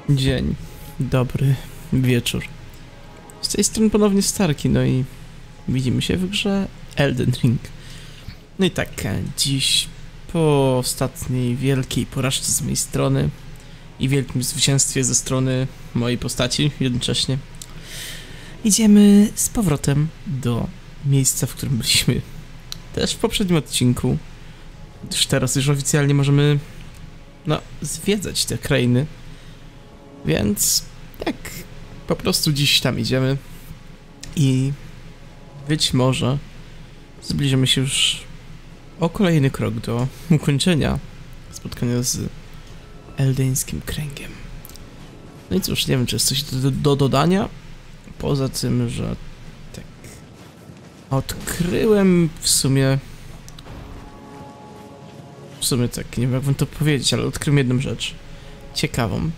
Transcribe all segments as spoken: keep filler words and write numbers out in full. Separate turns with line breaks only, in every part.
Dzień dobry, wieczór. Z tej strony ponownie Starki, no i widzimy się w grze Elden Ring. No i tak, dziś po ostatniej wielkiej porażce z mojej strony i wielkim zwycięstwie ze strony mojej postaci jednocześnie, idziemy z powrotem do miejsca, w którym byliśmy też w poprzednim odcinku. Już teraz już oficjalnie możemy, no, zwiedzać te krainy. Więc tak, po prostu dziś tam idziemy i być może zbliżymy się już o kolejny krok do ukończenia spotkania z Eldeńskim Kręgiem. No i cóż, nie wiem, czy jest coś do, do dodania, poza tym, że tak, odkryłem w sumie, w sumie tak, nie wiem jak wam to powiedzieć, ale odkryłem jedną rzecz ciekawą.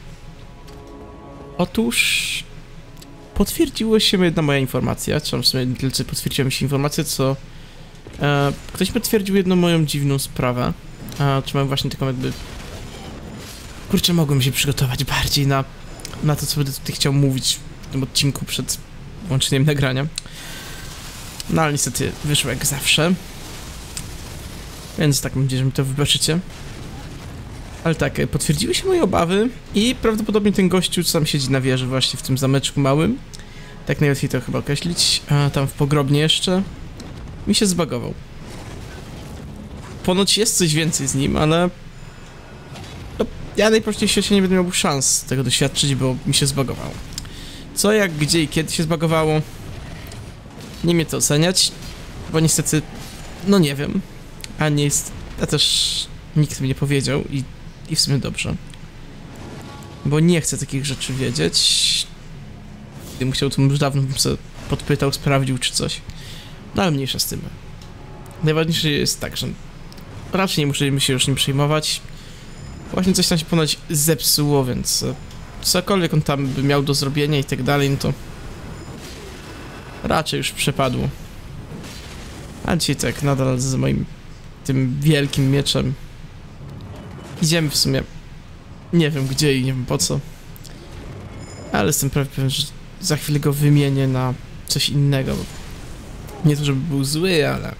Otóż potwierdziła się jedna moja informacja, czy w sumie nie tyle potwierdziła mi się informacja, co e, ktoś potwierdził jedną moją dziwną sprawę. E, czy mam właśnie taką jakby... Kurczę, mogłem się przygotować bardziej na, na to, co będę tutaj chciał mówić w tym odcinku przed włączeniem nagrania. No ale niestety wyszło jak zawsze. Więc tak, mam nadzieję, że mi to wybaczycie. Ale tak, potwierdziły się moje obawy i prawdopodobnie ten gościu, co tam siedzi na wieży właśnie w tym zameczku małym, tak najłatwiej to chyba określić, a tam w pogrobnie jeszcze, mi się zbagował. Ponoć jest coś więcej z nim, ale no, ja najprościej w świecie nie będę miał szans tego doświadczyć, bo mi się zbagowało. Co, jak, gdzie i kiedy się zbagowało, nie mnie to oceniać, bo niestety, no nie wiem, a nie jest, a też nikt mi nie powiedział i I w sumie dobrze. Bo nie chcę takich rzeczy wiedzieć. Gdybym chciał, to już dawno bym sobie podpytał, sprawdził czy coś. No ale mniejsza z tym. Najważniejsze jest tak, że raczej nie musimy się już nim przejmować. Właśnie coś tam się ponoć zepsuło, więc cokolwiek on tam by miał do zrobienia i tak dalej, no to raczej już przepadło. A dzisiaj tak, nadal z moim tym wielkim mieczem idziemy w sumie, nie wiem gdzie i nie wiem po co, ale jestem prawie pewien, że za chwilę go wymienię na coś innego. Nie to, żeby był zły, ale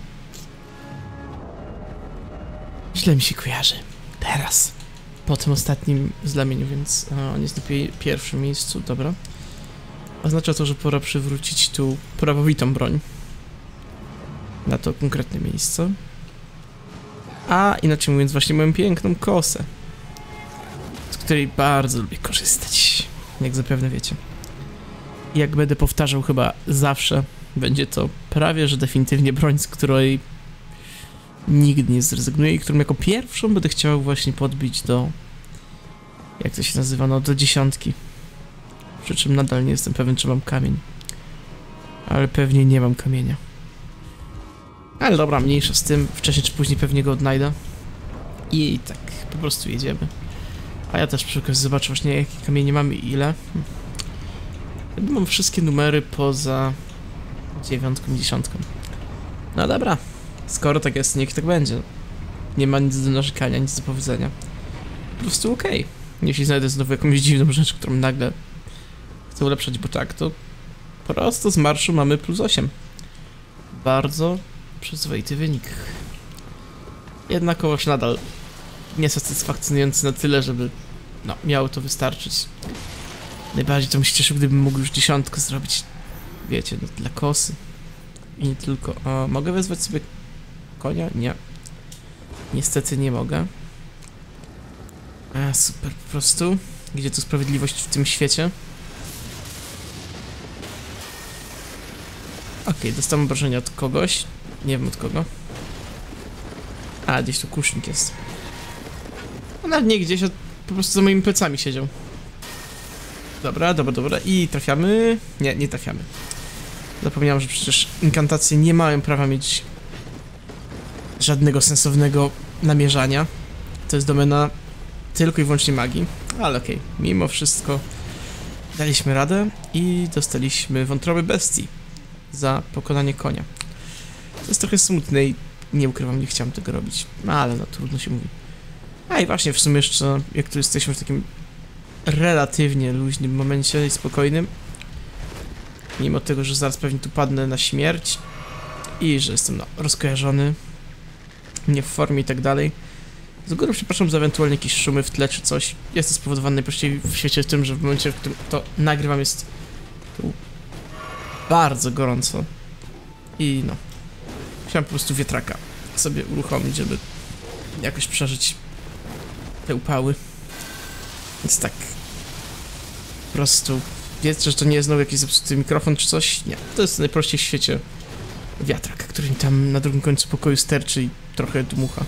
źle mi się kojarzy teraz, po tym ostatnim zlamieniu, więc a, on jest na pi pierwszym miejscu, dobra. Oznacza to, że pora przywrócić tu prawowitą broń na to konkretne miejsce. A inaczej mówiąc, właśnie moją piękną kosę, z której bardzo lubię korzystać, jak zapewne wiecie. I jak będę powtarzał chyba zawsze, będzie to prawie że definitywnie broń, z której nigdy nie zrezygnuję i którą jako pierwszą będę chciał właśnie podbić do, jak to się nazywa, no do dziesiątki. Przy czym nadal nie jestem pewien, czy mam kamień. Ale pewnie nie mam kamienia. Ale dobra, mniejsza z tym, wcześniej czy później pewnie go odnajdę. I tak, po prostu jedziemy. A ja też przy okazji zobaczę właśnie, jakie kamienie mamy i ile. Chyba mam wszystkie numery poza dziewiątką i dziesiątką. No dobra, skoro tak jest, niech tak będzie. Nie ma nic do narzekania, nic do powiedzenia. Po prostu okej. Okay. Jeśli znajdę znowu jakąś dziwną rzecz, którą nagle chcę ulepszać, bo tak, to prosto z marszu mamy plus osiem. Bardzo przyzwoity wynik. Jednakowoż nadal niesatysfakcjonujący na tyle, żeby no, miało to wystarczyć. Najbardziej to bym się cieszył, gdybym mógł już dziesiątkę zrobić. Wiecie, no, dla kosy. I nie tylko. O, mogę wezwać sobie konia? Nie. Niestety nie mogę. A, super, po prostu. Gdzie tu sprawiedliwość w tym świecie? Okej, okay, dostałem obrażenia od kogoś. Nie wiem od kogo. A, gdzieś tu kusznik jest. No nawet nie gdzieś, a po prostu za moimi plecami siedział. Dobra, dobra, dobra. I trafiamy... Nie, nie trafiamy. Zapomniałem, że przecież inkantacje nie mają prawa mieć żadnego sensownego namierzania. To jest domena tylko i wyłącznie magii. Ale okej, okay. Mimo wszystko daliśmy radę i dostaliśmy wątroby bestii za pokonanie konia. To jest trochę smutne i nie ukrywam, nie chciałem tego robić. No ale no, trudno się mówi. A i właśnie, w sumie jeszcze, jak tu jesteśmy w takim relatywnie luźnym momencie i spokojnym. Mimo tego, że zaraz pewnie tu padnę na śmierć i że jestem no, rozkojarzony, nie w formie i tak dalej. Z góry przepraszam za ewentualnie jakieś szumy w tle czy coś. Jest to spowodowane najprościej w świecie tym, że w momencie, w którym to nagrywam, jest tu bardzo gorąco. I no, chciałem po prostu wiatraka sobie uruchomić, żeby jakoś przeżyć te upały. Więc tak, po prostu wiecie, że to nie jest znowu jakiś zepsuty mikrofon czy coś? Nie, to jest najprościej w świecie wiatrak, który mi tam na drugim końcu pokoju sterczy i trochę dmucha.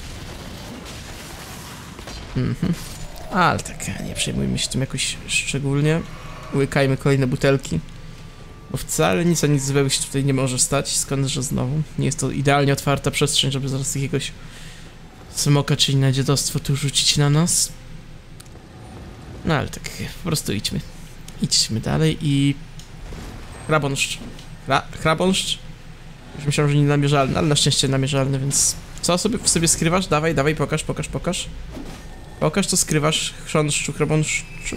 Mhm. Ale tak, nie przejmujmy się tym jakoś szczególnie. Łykajmy kolejne butelki. Bo wcale nic a nic złego się tutaj nie może stać, skądże znowu. Nie jest to idealnie otwarta przestrzeń, żeby zaraz jakiegoś smoka czy inne dziadostwo tu rzucić na nas. No ale tak, po prostu idźmy. Idźmy dalej i... Hrabąszcz. Hra... Hrabąszcz? Już myślałem, że nie namierzalny, ale na szczęście namierzalny, więc... Co sobie w sobie skrywasz? Dawaj, dawaj, pokaż, pokaż, pokaż. Pokaż, co skrywasz, chrząszczu, hrabąszczu.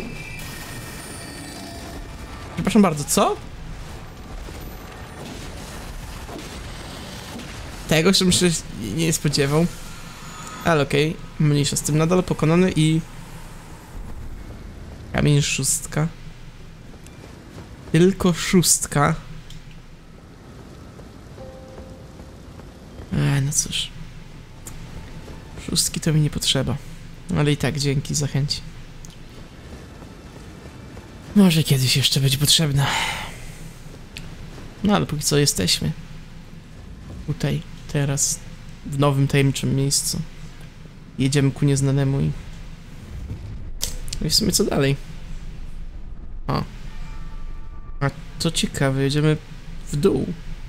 Przepraszam bardzo, co? Tego się myślę, nie, nie spodziewał. Ale okej, okay. Mniejsza z tym, nadal pokonany i... Kamień szóstka. Tylko szóstka. Eee, no cóż. Szóstki to mi nie potrzeba. Ale i tak dzięki za chęć. Może kiedyś jeszcze będzie potrzebna. No ale póki co jesteśmy. Tutaj, teraz. W nowym, tajemniczym miejscu. Jedziemy ku nieznanemu i... No i w sumie co dalej? O. A to ciekawe, jedziemy w dół.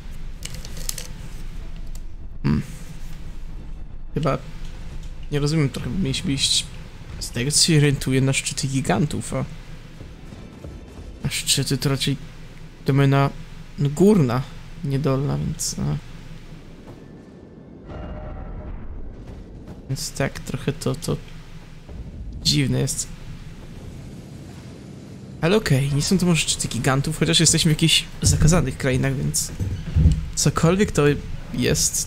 Hmm. Chyba... Nie rozumiem trochę, bo mieliśmy iść... Z tego co się orientuję na szczyty gigantów, a... A szczyty to raczej... domena... No, górna, nie dolna, więc... A... Więc tak, trochę to... to... dziwne jest. Ale okej, okay, nie są to może szczyty gigantów, chociaż jesteśmy w jakichś zakazanych krainach, więc... Cokolwiek to jest...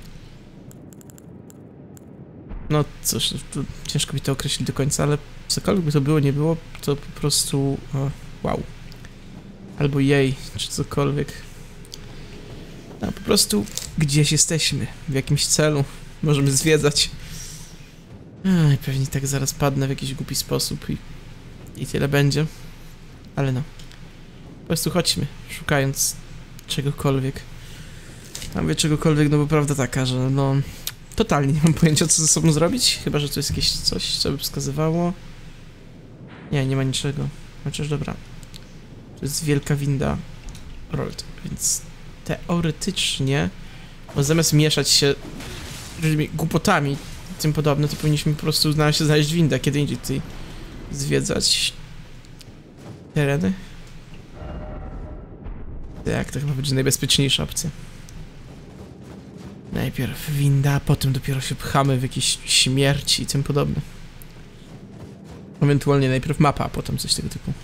No cóż, to ciężko mi to określić do końca, ale cokolwiek by to było, nie było, to po prostu... O, wow. Albo jej, czy cokolwiek. No po prostu gdzieś jesteśmy, w jakimś celu, możemy zwiedzać. Ej, pewnie tak zaraz padnę w jakiś głupi sposób i... I tyle będzie. Ale no. Po prostu chodźmy, szukając czegokolwiek. A mówię czegokolwiek, no bo prawda taka, że no... Totalnie nie mam pojęcia, co ze sobą zrobić, chyba że to jest jakieś coś, co by wskazywało. Nie, nie ma niczego. Chociaż dobra. To jest wielka winda Rold, więc teoretycznie, bo zamiast mieszać się różnymi głupotami i tym podobne, to powinniśmy po prostu znaleźć, znaleźć windę, kiedy indziej tutaj zwiedzać tereny. Tak, to chyba będzie najbezpieczniejsza opcja. Najpierw winda, potem dopiero się pchamy w jakieś śmierci i tym podobne. Ewentualnie najpierw mapa, a potem coś tego typu.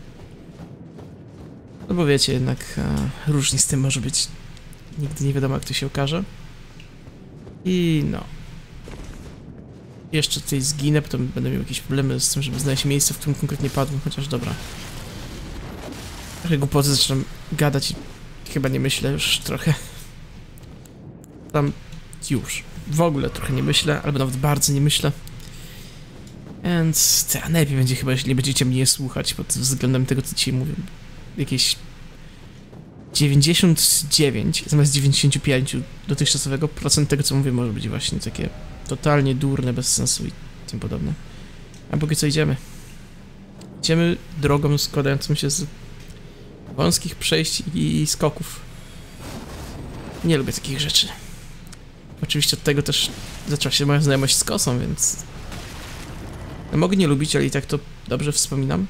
No bo wiecie, jednak a, różnie z tym może być. Nigdy nie wiadomo, jak to się okaże. I no. Jeszcze tutaj zginę, potem będę miał jakieś problemy z tym, żeby znaleźć miejsce, w którym konkretnie padłem, chociaż dobra. Trochę głupoty zaczynam gadać i chyba nie myślę już trochę. Tam już w ogóle trochę nie myślę, albo nawet bardzo nie myślę. Więc ta, najlepiej będzie chyba, jeśli nie będziecie mnie słuchać pod względem tego, co dzisiaj mówię. Jakieś dziewięćdziesiąt dziewięć zamiast dziewięćdziesiąt pięć dotychczasowego procent tego, co mówię, może być właśnie takie totalnie durne, bez sensu i tym podobne. A póki co idziemy. Idziemy drogą składającą się z wąskich przejść i skoków. Nie lubię takich rzeczy. Oczywiście od tego też zaczęła się moja znajomość z kosą, więc... No, mogę nie lubić, ale i tak to dobrze wspominam.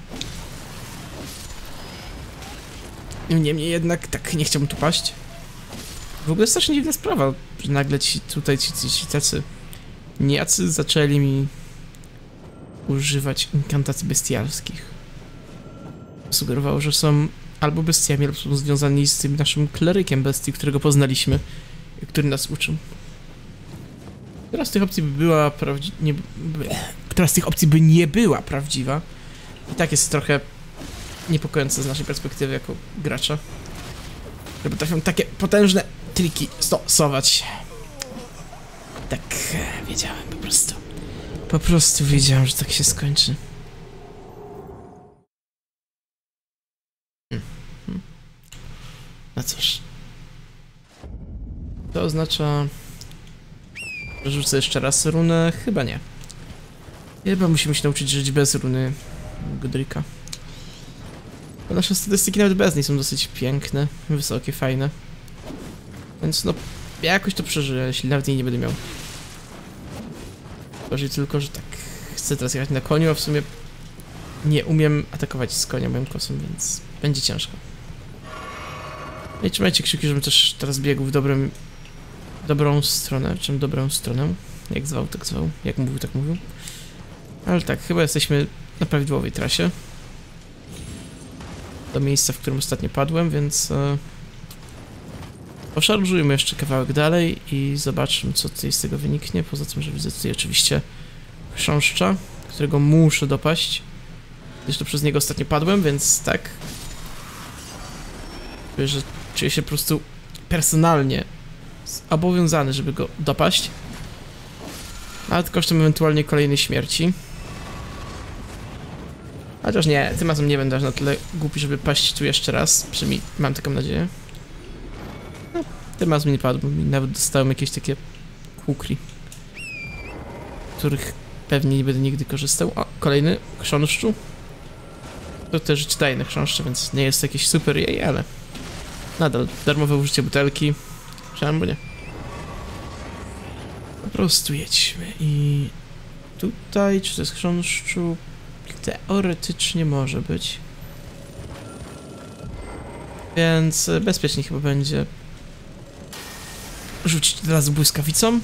Niemniej jednak tak nie chciałbym tu paść. W ogóle strasznie dziwna sprawa, że nagle ci tutaj ci, ci, ci tacy nijacy zaczęli mi używać inkantacji bestialskich. Sugerowało, że są albo bestiami, albo są związani z tym naszym klerykiem bestii, którego poznaliśmy, który nas uczył. Która z tych opcji by była prawdziwa... Która z tych opcji by nie była prawdziwa. I tak jest trochę niepokojące z naszej perspektywy jako gracza. Że potrafią takie potężne triki stosować. Tak, wiedziałem po prostu. Po prostu wiedziałem, że tak się skończy. Hmm. No cóż. To oznacza... że rzucę jeszcze raz runę? Chyba nie. Chyba musimy się nauczyć żyć bez runy Godrika. Bo nasze statystyki nawet bez niej są dosyć piękne, wysokie, fajne. Więc no, ja jakoś to przeżyję, jeśli nawet jej nie będę miał. Chodzi tylko, że tak, chcę teraz jechać na koniu, a w sumie nie umiem atakować z konia moim kosem, więc będzie ciężko. No i trzymajcie kciuki, żebym też teraz biegł w dobrym, dobrą stronę, czym dobrą stronę, jak zwał, tak zwał, jak mówił, tak mówił. Ale tak, chyba jesteśmy na prawidłowej trasie. Do miejsca, w którym ostatnio padłem, więc e, poszarżujmy jeszcze kawałek dalej i zobaczmy, co tutaj z tego wyniknie. Poza tym, że widzę tutaj oczywiście chrząszcza, którego muszę dopaść. Zresztą przez niego ostatnio padłem, więc tak. Czuję, że czuję się po prostu personalnie obowiązany, żeby go dopaść. Nawet kosztem ewentualnie kolejnej śmierci. Chociaż nie, tym razem nie będę aż na tyle głupi, żeby paść tu jeszcze raz. Przynajmniej mam taką nadzieję. No, tym razem nie padł, bo nawet dostałem jakieś takie kukli, których pewnie nie będę nigdy korzystał. O, kolejny chrząszczu. To też życiodajne chrząszcze, więc nie jest jakieś super jej, ale nadal darmowe użycie butelki. Czemu nie? Po prostu jedźmy i tutaj, czy to jest chrząszczu? Teoretycznie może być. Więc bezpiecznie chyba będzie rzucić od razu błyskawicą.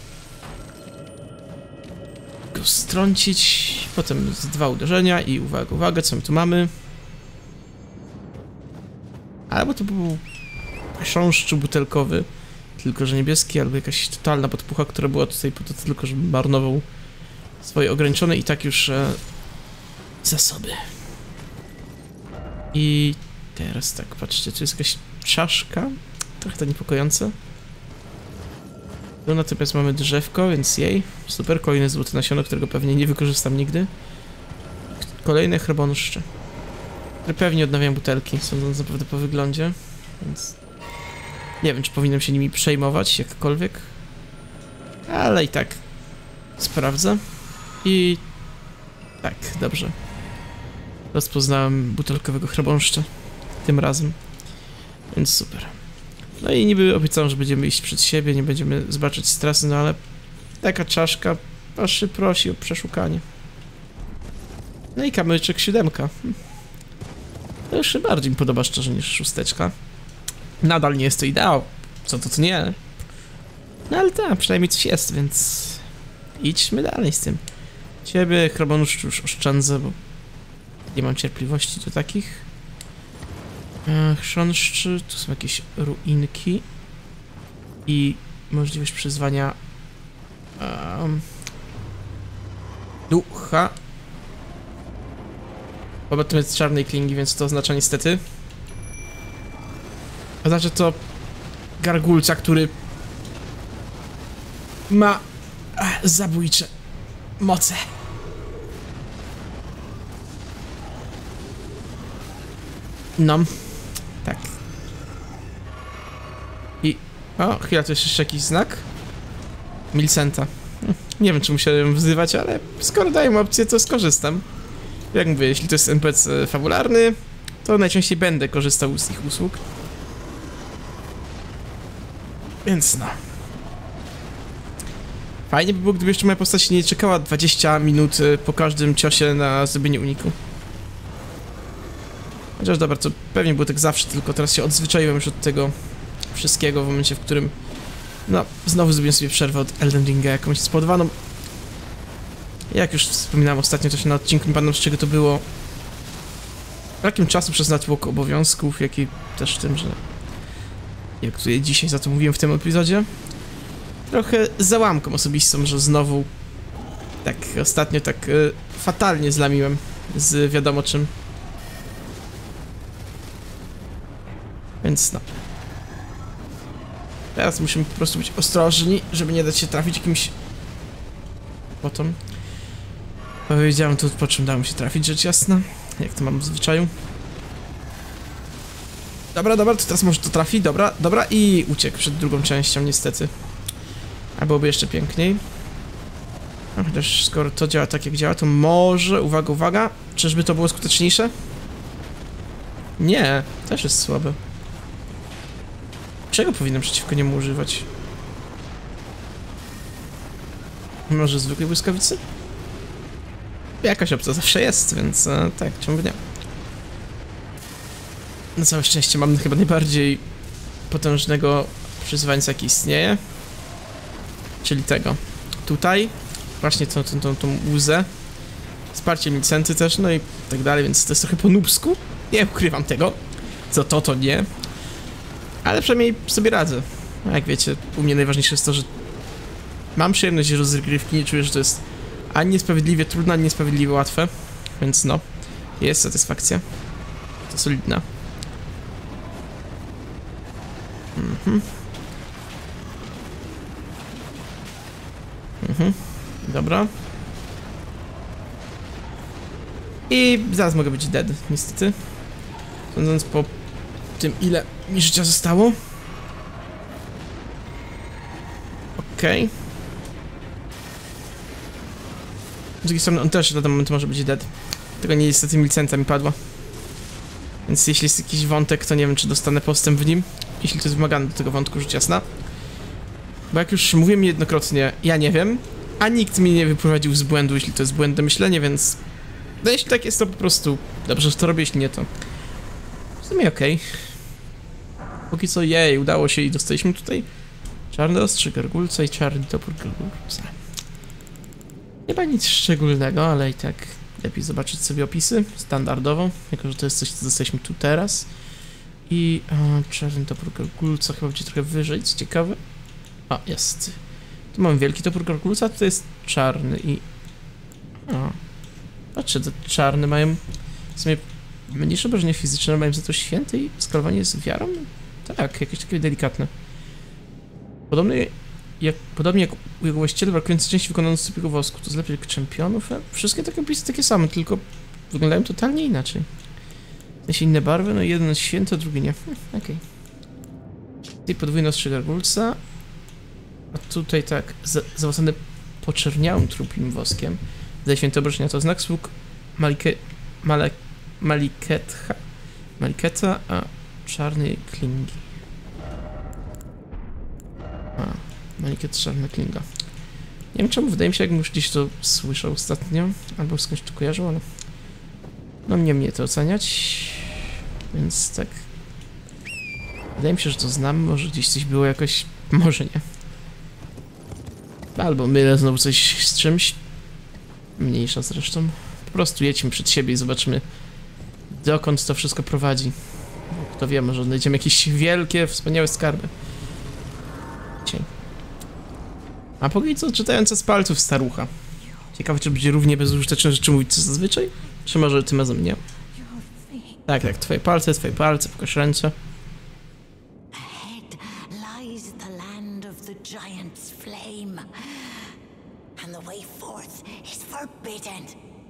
Go strącić. Potem z dwa uderzenia i uwaga, uwaga, co my tu mamy? Albo to był chrząszczu butelkowy, tylko że niebieski, albo jakaś totalna podpucha, która była tutaj po to tylko, żeby marnował swoje ograniczone i tak już e, zasoby. I teraz tak, patrzcie, tu jest jakaś czaszka, trochę to niepokojące. Tu natomiast mamy drzewko, więc jej, super, kolejne złote nasiono, którego pewnie nie wykorzystam nigdy. Kolejne chrząszcze, które pewnie odnawiają butelki, sądząc naprawdę po wyglądzie, więc nie wiem, czy powinienem się nimi przejmować jakkolwiek, ale i tak sprawdzę. I tak, dobrze. Rozpoznałem butelkowego chrząszcza tym razem, więc super. No i niby obiecałem, że będziemy iść przed siebie, nie będziemy zobaczyć z trasy, no ale taka czaszka aż prosi o przeszukanie. No i kamyczek siódemka. To już bardziej mi podoba szczerze niż szósteczka. Nadal nie jest to ideał, co to, to nie. No ale tak, przynajmniej coś jest, więc idźmy dalej z tym. Ciebie, chrząszczu, już oszczędzę, bo nie mam cierpliwości do takich. E, chrząszczy, tu są jakieś ruinki i możliwość przyzwania um, ducha. Wobec tym jest czarnej klingi, więc to oznacza niestety. Oznacza to gargulca, który ma ach, zabójcze moce. No, tak. I... o, chwila, to jest jeszcze jakiś znak? Milcenta. Nie wiem, czy musiałem wzywać, ale skoro dają opcję, to skorzystam. Jak mówię, jeśli to jest N P C fabularny, to najczęściej będę korzystał z ich usług. Więc no. Fajnie by było, gdyby jeszcze moja postać nie czekała dwadzieścia minut po każdym ciosie na zrobienie uniku. Chociaż dobra, to pewnie było tak zawsze, tylko teraz się odzwyczaiłem już od tego wszystkiego w momencie, w którym no, znowu zrobiłem sobie przerwę od Elden Ringa jakąś spowodowaną Jak już wspominałem ostatnio też na odcinku, nie pamiętam z czego to było. Brakiem czasu przez natłok obowiązków, jak i też tym, że... Jak tutaj dzisiaj za to mówiłem w tym epizodzie. Trochę załamką osobistą, że znowu... Tak ostatnio tak y, fatalnie zlamiłem z wiadomo czym. Więc no. Teraz musimy po prostu być ostrożni, żeby nie dać się trafić jakimś... Potem. Powiedziałem tu, po czym dało mi się trafić, rzecz jasna. Jak to mam w zwyczaju. Dobra, dobra, to teraz może to trafi, dobra, dobra i uciekł przed drugą częścią niestety. A byłoby jeszcze piękniej. No, chociaż skoro to działa tak jak działa, to może, uwaga, uwaga, czyżby to było skuteczniejsze? Nie, też jest słabe. Czego powinienem przeciwko niemu używać? Może zwykłej błyskawicy? Jakaś opcja zawsze jest, więc e, tak, czemu by nie? Na całe szczęście mam chyba najbardziej potężnego przyzwańca, jaki istnieje. Czyli tego. Tutaj. Właśnie tą, tą, tą, tą łzę. Wsparcie Milcenty też, no i tak dalej, więc to jest trochę po nubsku. Nie ukrywam tego. Co to, to nie. Ale przynajmniej sobie radzę. A jak wiecie, u mnie najważniejsze jest to, że mam przyjemność rozgrywki, nie czuję, że to jest ani niesprawiedliwie trudne, ani niesprawiedliwie łatwe. Więc no, jest satysfakcja. To solidna. Mhm. Mhm. Dobra. I zaraz mogę być dead, niestety. Sądząc po tym, ile mi życia zostało. Okej. Okay. Z drugiej strony on też na ten moment może być dead. Tylko nie niestety Milcentka mi padła. Więc jeśli jest jakiś wątek, to nie wiem, czy dostanę postęp w nim. Jeśli to jest wymagane do tego wątku, rzecz jasna. Bo jak już mówiłem niejednokrotnie, ja nie wiem, a nikt mnie nie wyprowadził z błędu, jeśli to jest błędne myślenie, więc... No jeśli tak jest, to po prostu dobrze, że to robię, jeśli nie, to... W sumie okej. Okay. Póki co, jej, udało się i dostaliśmy tutaj czarny ostrze gargulca i czarny topór gargulca. Nie ma nic szczególnego, ale i tak lepiej zobaczyć sobie opisy standardowo, jako że to jest coś, co dostaliśmy tu teraz. I o, czarny topór gargulca chyba będzie trochę wyżej, co ciekawe. O, jest. Tu mamy wielki topór gargulca, tutaj jest czarny i... O. Patrzcie, te czarne mają w sumie mniejsze obrażenia fizyczne, mają za to święte i skalowanie z wiarą? Tak, jakieś takie delikatne. Podobnie jak, podobnie jak u jego właściciela brakujące części wykonane z sypiego wosku, to zlepiej jak czempionów. Wszystkie takie opisy takie same, tylko wyglądają totalnie inaczej. Jeśli inne barwy, no jeden jest święty, a drugi nie. Hm, okej. Okay. Tutaj podwójne ostrze gargulca. A tutaj tak, zawłacony poczerniałym trupim woskiem. Zdaje święte obrażenia to znak sług Malike... Male... Maliketha. Maliketa, a czarnej klingi. A, Maliket, czarna klinga. Nie wiem czemu, wydaje mi się, jakbym już gdzieś to słyszał ostatnio, albo skądś to kojarzył, ale... No mnie mnie to oceniać, więc tak... Wydaje mi się, że to znam, może gdzieś coś było jakoś... Może nie. Albo mylę znowu coś z czymś. Mniejsza zresztą. Po prostu jedźmy przed siebie i zobaczymy, dokąd to wszystko prowadzi. Bo kto wie, może znajdziemy jakieś wielkie, wspaniałe skarby. Dzisiaj. A póki co czytająca z palców starucha. Ciekawe, czy będzie równie bezużyteczne rzeczy mówić co zazwyczaj? Czy może tym razem nie? Tak, tak, twoje palce, twoje palce, pokaż ręce.
Forbidden.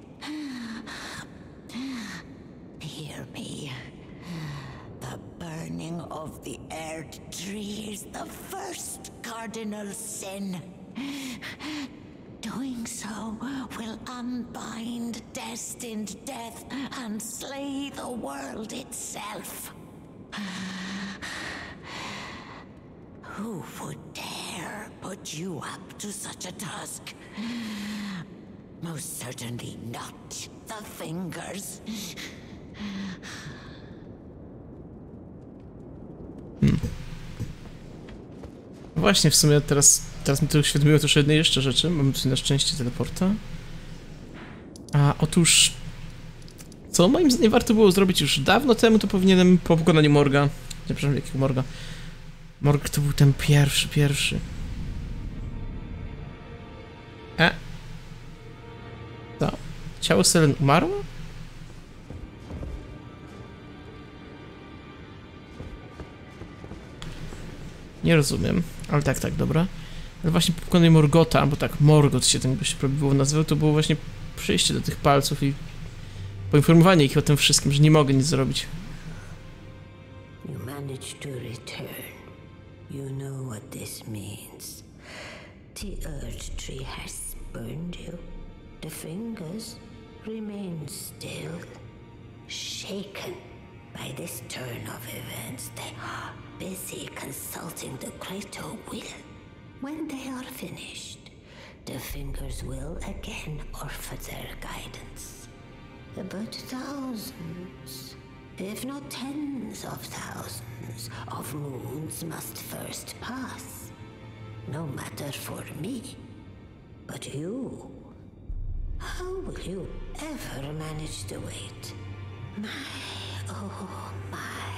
Hear me. The burning of the Erd tree is the first cardinal sin. Doing so will unbind destined death and slay the world itself. Who would dare put you up to such a task? Most certainly not the fingers.
Hmm. Właśnie, w sumie teraz, teraz mi to uświadomiło też jednej jeszcze rzeczy. Mamy tutaj na szczęście teleporta. A otóż... Co moim zdaniem warto było zrobić już dawno temu, to powinienem po pokonaniu Morga... Nie, przepraszam, jakiego Morga? Morg to był ten pierwszy, pierwszy. E? Co? Ciało Selen umarło? Nie rozumiem, ale tak, tak, dobra. Ale właśnie po pokonaniu Morgota, bo tak, Morgot się ten gość było nazywał, to było właśnie przyjście do tych palców i poinformowanie ich o tym wszystkim, że nie mogę nic zrobić.
You managed to return. You know what this means. The Earth Tree has spurned you. The fingers remain still, shaken by this turn of events. They are busy consulting the greater will. When they are finished, the fingers will again offer their guidance. But thousands, if not tens of thousands, of moons must first pass. No matter for me, but you. How will you ever manage to wait? My, oh my.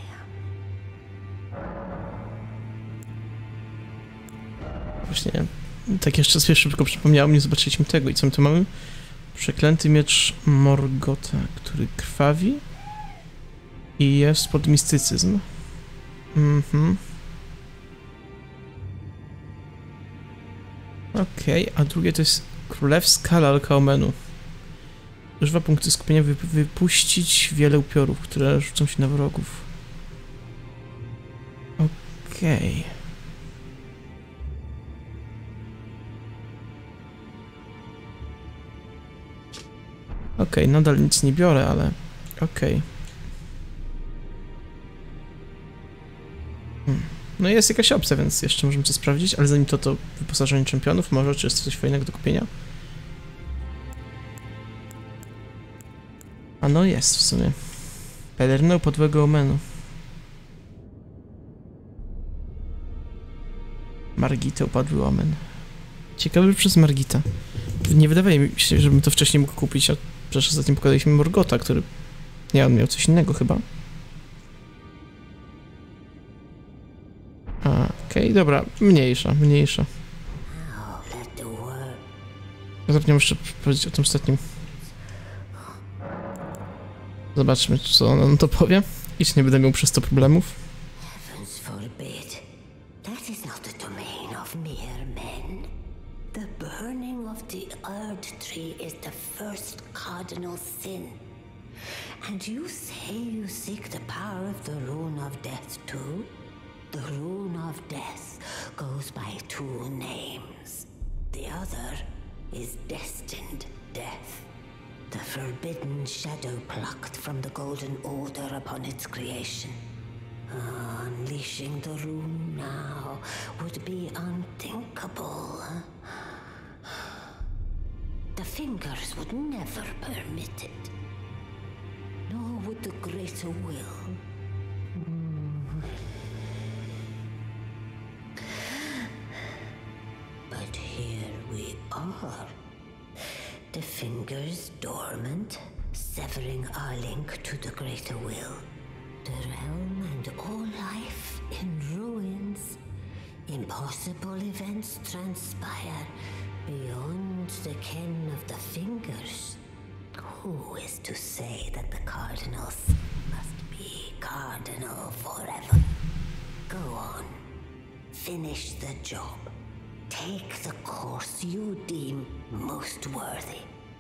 Właśnie, tak jeszcze z pierwszym tylko przypomniało mnie, zobaczyliśmy tego i co my tu mamy? Przeklęty miecz Morgota, który krwawi i jest pod mistycyzm. Mhm. Okej, okay, a drugie to jest królewska lalka Omenu. Używa punkty skupienia, by wypuścić wiele upiorów, które rzucą się na wrogów. Okej. Okay. Okej, okay, nadal nic nie biorę, ale okej. Okay. Hmm. No jest jakaś opcja, więc jeszcze możemy to sprawdzić, ale zanim to, to wyposażenie czempionów może, czy jest coś fajnego do kupienia? A no jest w sumie. Pelerynę podłego Omenu. Margita upadły Omen. Ciekawy przez Margita. Nie wydaje mi się, żebym to wcześniej mógł kupić, a przecież ostatnio pokonaliśmy Morgota, który... Nie, on miał coś innego chyba. A, okej, okay, dobra, mniejsza, mniejsza. Zapomniałem jeszcze powiedzieć o tym ostatnim. Zobaczmy, co on to powie. I czy nie będę miał przez to problemów.
Heavens forbid. That is not the domain of mere men. The burning of the Earth Tree is the first cardinal sin. And you say you seek the power of the Rune of Death too? The Rune of Death goes by two names. The other is Destined Death. The forbidden shadow plucked from the Golden Order upon its creation. Uh, unleashing the rune now would be unthinkable. The fingers would never permit it. Nor would the greater will. Mm. But here we are. The fingers dormant, severing our link to the greater will. The realm and all life in ruins. Impossible events transpire beyond the ken of the fingers. Who is to say that the cardinals must be cardinal forever? Go on. Finish the job. Take the course you deem most worthy.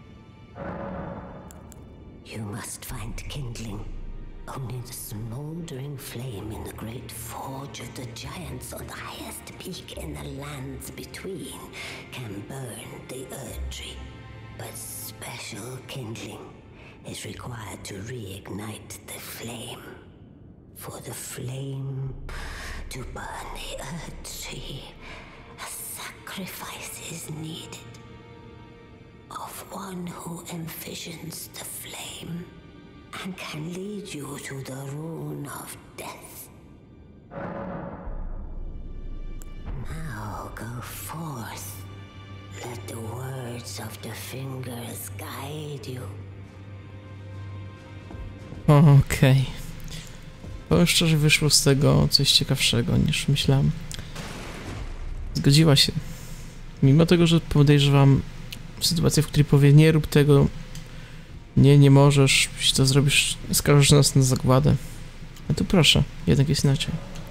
You must find kindling. Only the smoldering flame in the great forge of the giants on the highest peak in the lands between can burn the Earth Tree. But special kindling is required to reignite the flame. For the flame to burn the Earth Tree, a sacrifice is needed. Of one who envisions the flame and can lead you to the Rune of Death. Now go forth, Let the words of the fingers guide you.
Okej. Okay. Powiem szczerze, wyszło z tego coś ciekawszego niż myślałem. Zgodziła się. Mimo tego, że podejrzewam sytuację, w której powie nie rób tego, nie, nie możesz, jeśli to zrobisz, skażesz nas na zagładę. No to proszę, jednak jest inaczej.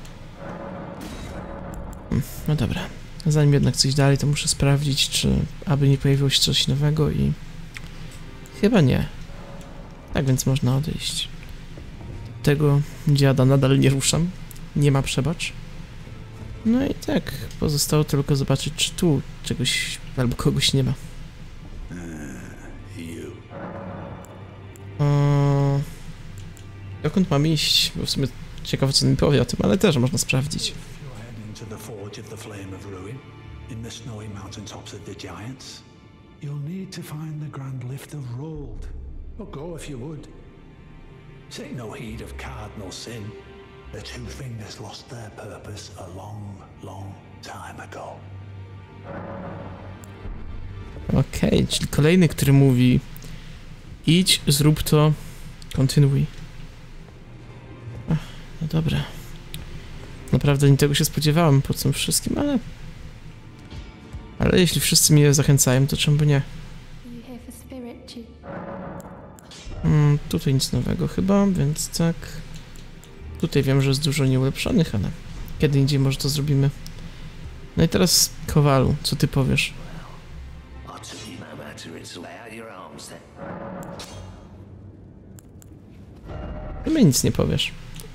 No dobra. Zanim jednak coś dalej, to muszę sprawdzić, czy aby nie pojawiło się coś nowego i... Chyba nie. Tak więc można odejść. Tego dziada nadal nie ruszam. Nie ma przebacz. No i tak, pozostało tylko zobaczyć, czy tu czegoś albo kogoś nie ma. O... Dokąd mam iść? Bo w sumie ciekawe, co mi powie o tym, ale też można sprawdzić.
To the forge of the Flame of Ruin, in the snowy mountaintops of the Giants, you'll need to find the Grand Lift of Rold. Or go if you would. Take no heed of cardinal sin. The Two Fingers lost their purpose a long, long time ago.
Okej, okay, czyli kolejny, który mówi idź, zrób to, kontynuuj. Ach, no dobra. Naprawdę nie tego się spodziewałem po tym wszystkim, ale... Ale jeśli wszyscy mnie zachęcają, to czemu by nie? Hmm, tutaj nic nowego chyba, więc tak... Tutaj wiem, że jest dużo nieulepszonych, ale... Kiedy indziej może to zrobimy. No i teraz, Kowalu, co ty powiesz? Ty mi nic nie powiesz.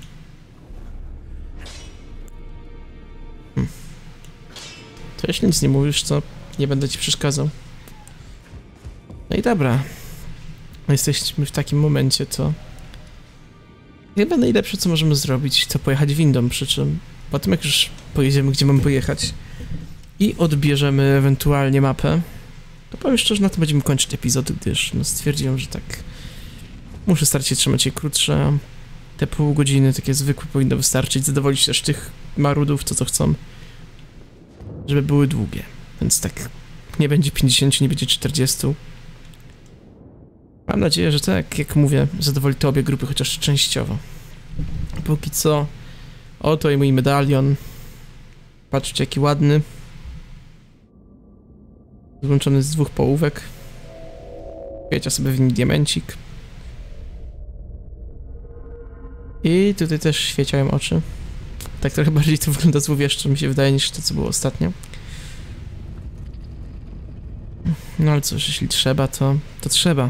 Hmm. To jeśli nic nie mówisz, to nie będę ci przeszkadzał. No i dobra. Jesteśmy w takim momencie, to... Chyba najlepsze, co możemy zrobić, to pojechać windą, przy czym po tym, jak już pojedziemy, gdzie mamy pojechać i odbierzemy ewentualnie mapę, to powiem szczerze, na tym będziemy kończyć epizod, gdyż no, stwierdziłem, że tak muszę starać się trzymać je krótsze. Te pół godziny, takie zwykłe, powinno wystarczyć, zadowolić też tych marudów, co co chcą, żeby były długie, więc tak nie będzie pięćdziesiąt, nie będzie czterdzieści. Mam nadzieję, że tak, jak mówię, zadowoli to obie grupy, chociaż częściowo. Póki co, oto i mój medalion. Patrzcie, jaki ładny. Złączony z dwóch połówek. Wiecie sobie w nim diamencik. I tutaj też świeciają oczy. Tak trochę bardziej to wygląda złowieszczo, mi się wydaje, niż to, co było ostatnio. No ale cóż, jeśli trzeba, to, to trzeba.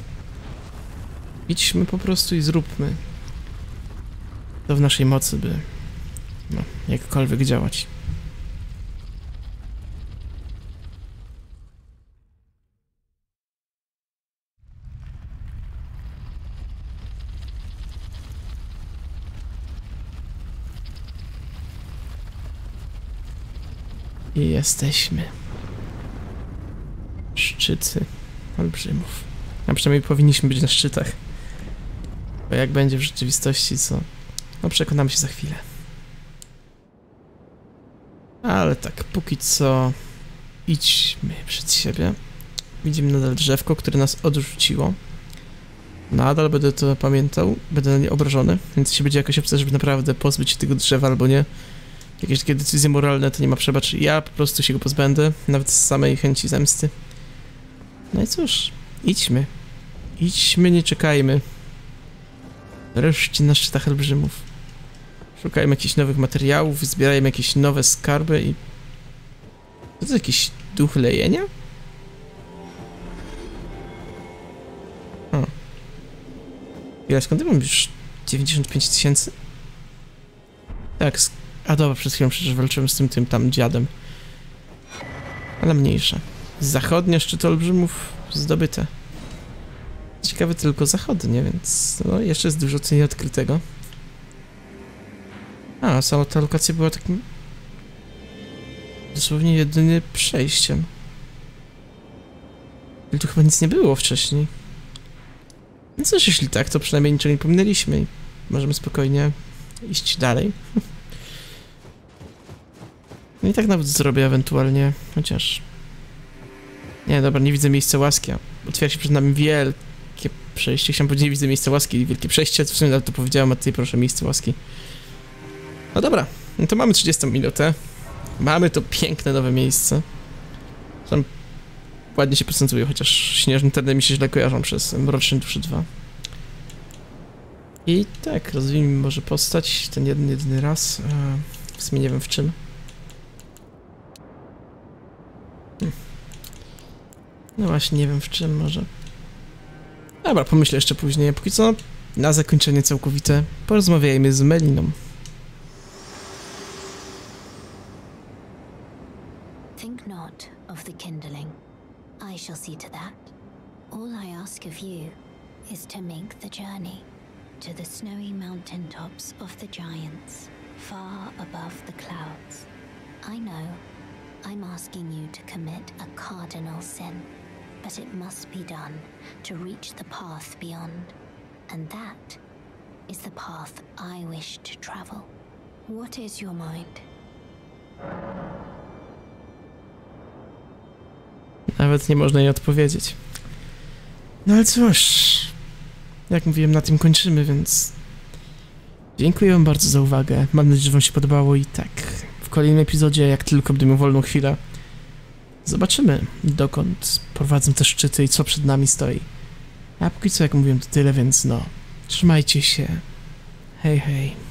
Idźmy po prostu i zróbmy to w naszej mocy, by no, jakkolwiek działać. I jesteśmy. Szczyty olbrzymów. A przynajmniej powinniśmy być na szczytach. Bo jak będzie w rzeczywistości, co... No przekonamy się za chwilę. Ale tak, póki co... Idźmy przed siebie. Widzimy nadal drzewko, które nas odrzuciło. Nadal będę to pamiętał, będę na nie obrażony, więc jeśli będzie jakaś opcja, żeby naprawdę pozbyć się tego drzewa albo nie, jakieś takie decyzje moralne, to nie ma przebacz. Ja po prostu się go pozbędę, nawet z samej chęci zemsty. No i cóż, idźmy. Idźmy, nie czekajmy. Wreszcie na szczytach olbrzymów. Szukajmy jakichś nowych materiałów, zbierajmy jakieś nowe skarby i... To jest jakiś duch lejenia? O. Ile, skąd ja mam już dziewięćdziesiąt pięć tysięcy? Tak, a dobra, przed chwilą przecież walczyłem z tym, tym tam dziadem. Ale mniejsza. Zachodnie szczyty olbrzymów zdobyte. Ciekawe tylko zachodnie, więc no, jeszcze jest dużo co nieodkrytego. A, cała ta lokacja była takim... dosłownie jedynym przejściem. Ale tu chyba nic nie było wcześniej. No cóż, jeśli tak, to przynajmniej niczego nie pominęliśmy i możemy spokojnie iść dalej. No i tak nawet zrobię ewentualnie, chociaż... Nie, dobra, nie widzę miejsca łaski. Otwiera się przed nami wielkie przejście. Chciałem powiedzieć, nie widzę miejsca łaski i wielkie przejście. W sumie to powiedziałem, a ty proszę miejsce łaski. No dobra, no to mamy trzydziestą minutę. Mamy to piękne nowe miejsce. Tam ładnie się procentuje, chociaż śnieżne tereny mi się źle kojarzą przez Mroczne Dusze dwa. I tak, rozwijmy może postać ten jeden, jedyny raz. W sumie nie wiem w czym. Hm. No właśnie, nie wiem w czym może. Dobra, pomyślę jeszcze później. Póki co, na zakończenie całkowite, porozmawiajmy z Meliną.
Think not of the kindling. I shall see to that. All I ask of you is to make the journey to the snowy mountain tops of the giants, far above the clouds. I know I'm asking you to commit a cardinal sin, but it must be done to reach the path beyond, and that is the path I wish to travel. What is your mind?
Nawet nie można jej odpowiedzieć. No ale cóż, jak mówiłem, na tym kończymy, więc dziękuję wam bardzo za uwagę. Mam nadzieję, że wam się podobało i tak w kolejnym epizodzie, jak tylko będę miał wolną chwilę, zobaczymy, dokąd prowadzą te szczyty i co przed nami stoi. A póki co, jak mówiłem, to tyle, więc no, trzymajcie się. Hej, hej.